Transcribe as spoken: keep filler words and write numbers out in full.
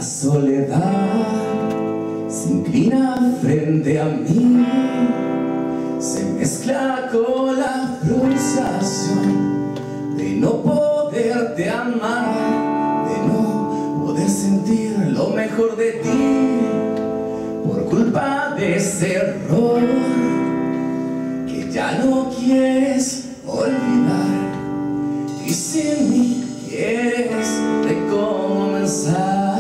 soledad se inclina frente a mí, se mezcla con la frustración de no poderte amar, de no poder sentir lo mejor de ti, por culpa de ese error que ya no quieres olvidar y sin mí quieres recomenzar.